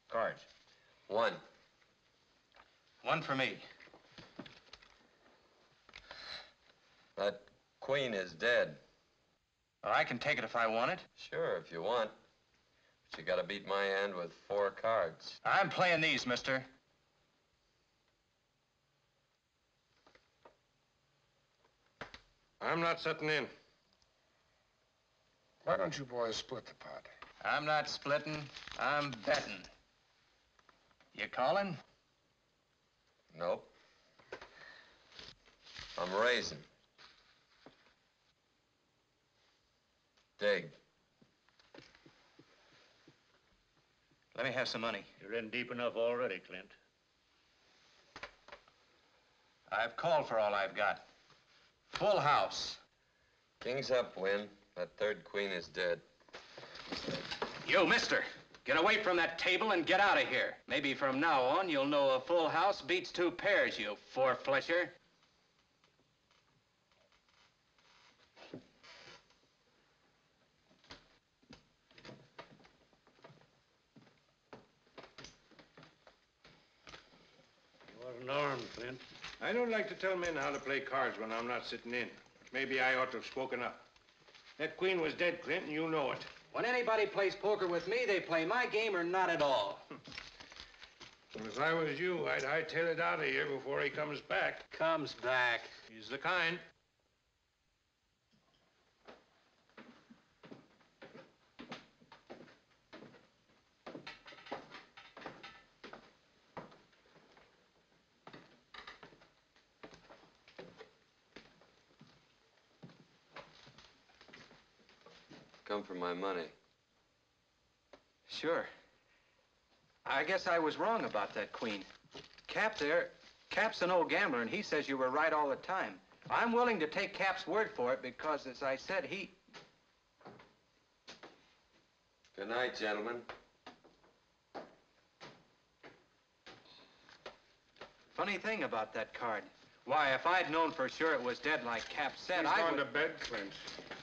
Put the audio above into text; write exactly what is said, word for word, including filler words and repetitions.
Cards. One. One for me. That queen is dead. Well, I can take it if I want it. Sure, if you want. But you gotta beat my hand with four cards. I'm playing these, mister. I'm not sitting in. Why don't you boys split the pot? I'm not splitting. I'm betting. You calling? Nope. I'm raising. Dig. Let me have some money. You're in deep enough already, Clint. I've called for all I've got. Full house. King's up, Win. That third queen is dead. You, mister, get away from that table and get out of here. Maybe from now on you'll know a full house beats two pairs, you four-flesher. You wasn't armed, Clint. I don't like to tell men how to play cards when I'm not sitting in. Maybe I ought to have spoken up. That queen was dead, Clint, and you know it. When anybody plays poker with me, they play my game or not at all. Well, if I was you, I'd hightail it out of here before he comes back. Comes back. He's the kind. Come for my money. Sure. I guess I was wrong about that queen. Cap there, Cap's an old gambler, and he says you were right all the time. I'm willing to take Cap's word for it because, as I said, he... Good night, gentlemen. Funny thing about that card. Why, if I'd known for sure it was dead like Cap said, He's I gone would... to bed, Clint.